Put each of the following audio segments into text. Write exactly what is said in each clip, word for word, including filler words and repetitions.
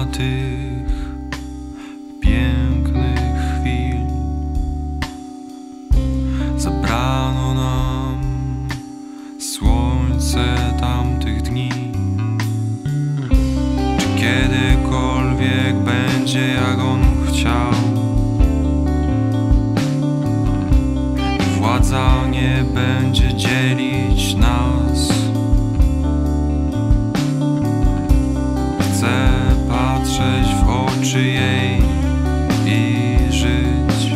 tych pięknych chwil. Zabrano nam słońce tamtych dni. Czy kiedykolwiek będzie, jak on chciał? Władza nie będzie dzielić nas. Chcę patrzeć w oczy jej i żyć.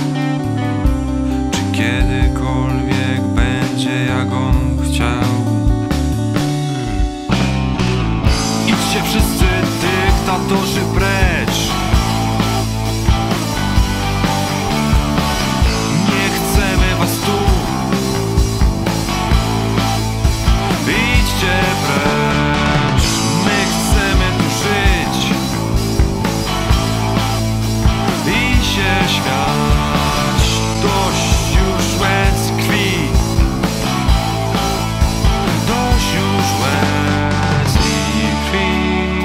Czy kiedykolwiek będzie, jak on chciał? Idźcie wszyscy dyktatorzy precz. Nie chcemy was tu. Idźcie precz. My chcemy tu żyć i się śmiać. Dość już łez krwi. Dość już łez i krwi.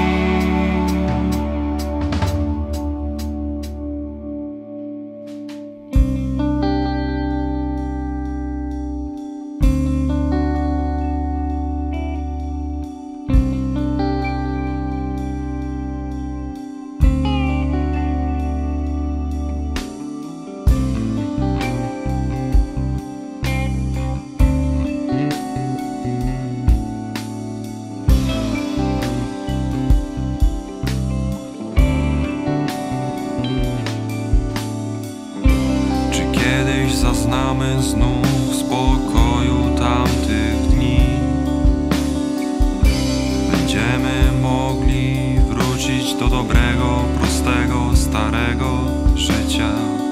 Zaznamy znów spokoju tamtych dni. Będziemy mogli wrócić do dobrego, prostego, starego życia.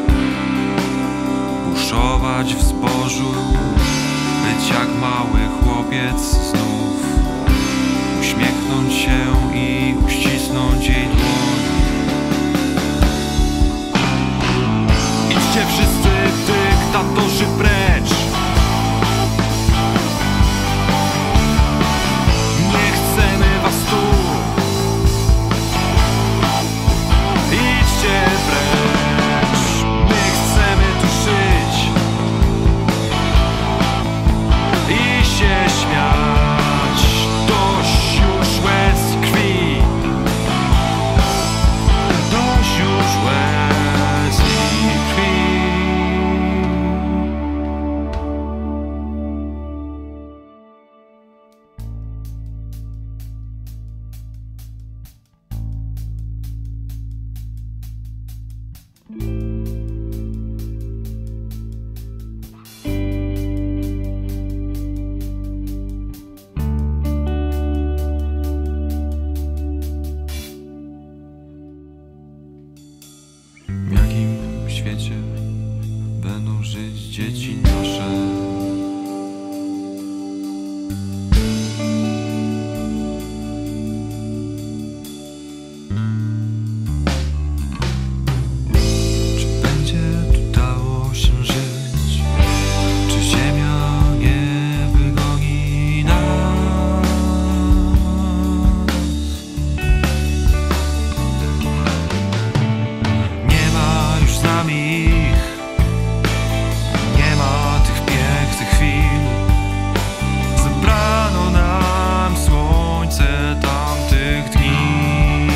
Buszować w zbożu, być jak mały chłopiec znów. Uśmiechnąć się i uścisnąć jej dłoń. Idźcie wszyscy dyktatorzy precz. Nie chcemy was tu. Idźcie precz. My chcemy tu żyć i się śmiać. Dość już łez krwi. Dość już łez i krwi. W jakim świecie będą żyć dzieci nasze? Czy będzie tu dało się żyć? Czy ziemia nie wygoni nas? Nie ma już z nami ich. Nie ma tych pięknych chwil. Zabrano nam słońce tamtych dni.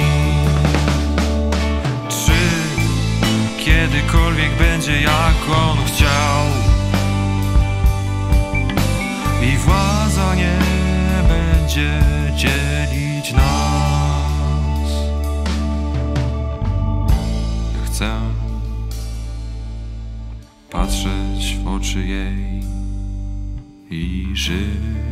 Czy kiedykolwiek będzie, jak on chciał? I władza nie będzie dzielić nas. Ja chcę patrzeć w oczy jej i żyć.